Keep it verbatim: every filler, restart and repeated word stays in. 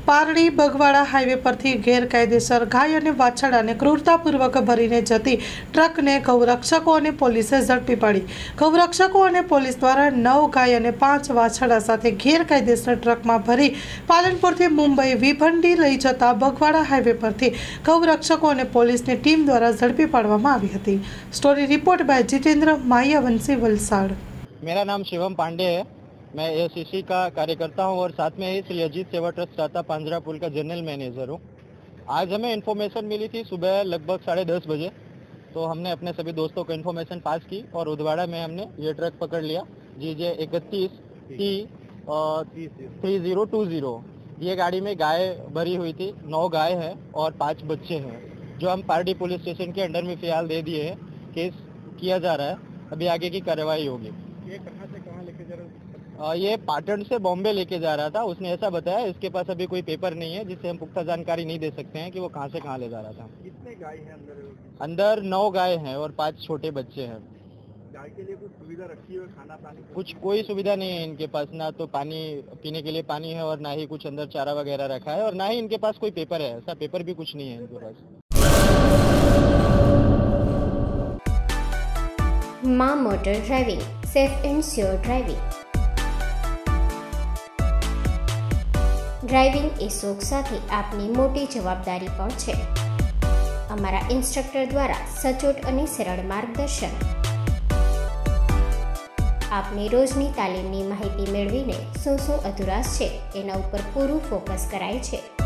Pardi Bagwada highway પરથી ગેરકાયદેસર ગાય અને વાછરડાને ક્રૂરતાપૂર્વક ભરીને જતી ટ્રકને ગૌરક્ષકો અને પોલીસે ઝડપી પાડી। ગૌરક્ષકો અને પોલીસ દ્વારા નવ ગાય અને પાંચ વાછરડા સાથે ગેરકાયદેસર ટ્રકમાં ભરી પાલનપુરથી મુંબઈ વિભંડી લઈ જતા બગવાડા હાઈવે પરથી ગૌરક્ષકો અને પોલીસની ટીમ દ્વારા ઝડપી પાડવામાં આવી હતી। Story report by Jitendra Mayavanshi Valsad. मेरा नाम शिवम पांडे है। मैं एसीसी का कार्यकर्ता हूं और साथ में ही श्री अजीत सेवा ट्रस्ट टाटा पांजरा पुल का जनरल मैनेजर हूं। आज हमें इन्फॉर्मेशन मिली थी सुबह लगभग साढ़े दस बजे, तो हमने अपने सभी दोस्तों को इन्फॉर्मेशन पास की और उदवाड़ा में हमने ये ट्रक पकड़ लिया जी जे इकतीस T three zero two zero. ये गाड़ी में गाय भरी हुई थी, नौ गाय है और पाँच बच्चे हैं, जो हम पारडी पुलिस स्टेशन के अंडर में फिलहाल दे दिए हैं। केस किया जा रहा है, अभी आगे की कार्रवाई होगी। ये कहाँ से कहाँ लेके जा रहा है? ये पाटन से बॉम्बे लेके जा रहा था। उसने ऐसा बताया, इसके पास अभी कोई पेपर नहीं है, जिससे हम पुख्ता जानकारी नहीं दे सकते हैं कि वो कहाँ से कहाँ ले जा रहा था। कितने गाय हैं अंदर? अंदर नौ गाय हैं और पांच छोटे बच्चे हैं। गाय के लिए कुछ सुविधा रखी है? खाना पानी कुछ कोई सुविधा नहीं है इनके पास, ना तो पानी पीने के लिए पानी है और ना ही कुछ अंदर चारा वगैरह रखा है और ना ही इनके पास कोई पेपर है। ऐसा पेपर भी कुछ नहीं है इनके पास। माँ motor driving, safe and sure driving. Driving ए शौक साथे आपनी मोटी जवाबदारी पण छे। अमारा इंस्ट्रक्टर द्वारा सचोट अने सरल मार्गदर्शन। आपनी रोजनी तालीमनी माहिती मेळवीने शुं शुं अधूराश छे एना उपर पूरुं फोकस कराय छे।